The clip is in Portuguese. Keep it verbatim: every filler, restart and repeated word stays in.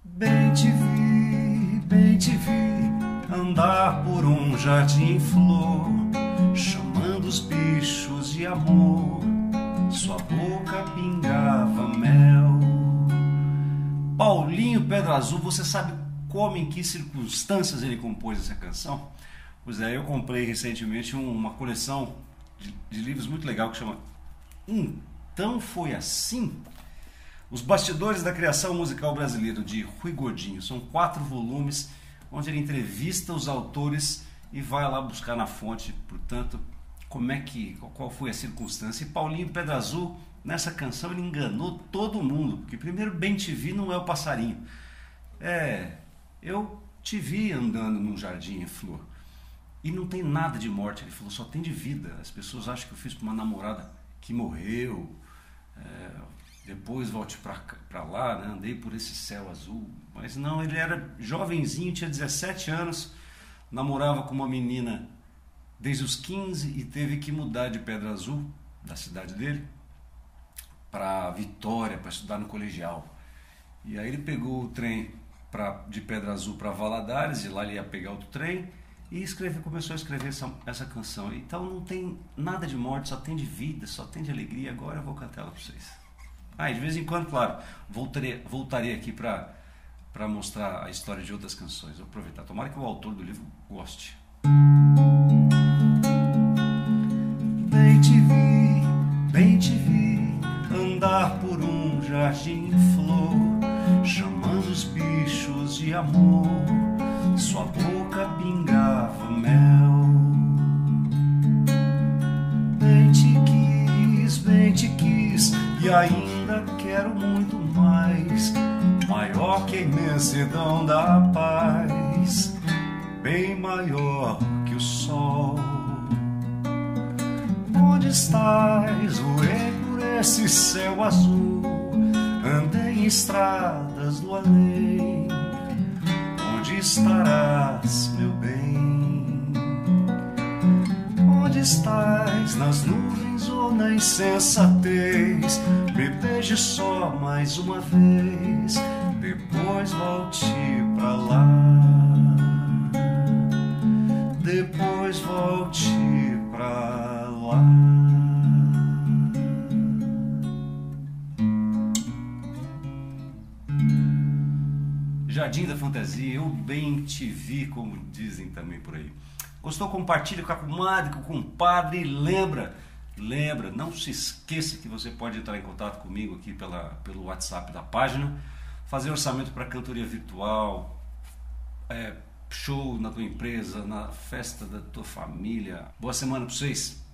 Bem te vi, bem te vi, andar por um jardim em flor, chamando os bichos de amor, sua boca pingava mel. Paulinho Pedra Azul, você sabe como, em que circunstâncias ele compôs essa canção? Pois é, eu comprei recentemente uma coleção de, de livros muito legal que chama Então Foi Assim? Os Bastidores da Criação Musical Brasileira, de Rui Godinho. São quatro volumes onde ele entrevista os autores e vai lá buscar na fonte, portanto, como é que, qual foi a circunstância. E Paulinho Pedra Azul, nessa canção, ele enganou todo mundo, porque primeiro, bem te vi não é o passarinho. É, eu te vi andando num jardim em flor. E não tem nada de morte, ele falou, só tem de vida. As pessoas acham que eu fiz para uma namorada que morreu, é, depois volte para lá, né? Andei por esse céu azul. Mas não, ele era jovenzinho, tinha dezessete anos, namorava com uma menina desde os quinze e teve que mudar de Pedra Azul, da cidade dele, para Vitória, para estudar no colegial. E aí ele pegou o trem pra, de Pedra Azul para Valadares, e lá ele ia pegar outro trem, e escreve, começou a escrever essa, essa canção. Então não tem nada de morte, só tem de vida, só tem de alegria. Agora eu vou cantar ela para vocês. Ah, e de vez em quando, claro, voltarei, voltarei aqui para para mostrar a história de outras canções. Vou aproveitar. Tomara que o autor do livro goste. Bem te vi, bem te vi, andar por um jardim em flor, chamando os bichos de amor, sua boca pingava mel. Bem te quis, bem te quis, e ainda quero muito mais, maior que a imensidão da paz, bem maior que o sol. Onde estás? Voei por esse céu azul, andei em estradas do além. Onde estarás, meu bem? Onde estás? Nas nuvens ou na insensatez? Me beije só mais uma vez, depois volte pra lá. Depois volte pra lá. Jardim da Fantasia, eu bem te vi, como dizem também por aí. Gostou? Compartilha com a comadre, com o compadre. E lembra, lembra, não se esqueça que você pode entrar em contato comigo aqui pela, pelo WhatsApp da página, fazer orçamento para cantoria virtual, é, show na tua empresa, na festa da tua família. Boa semana para vocês.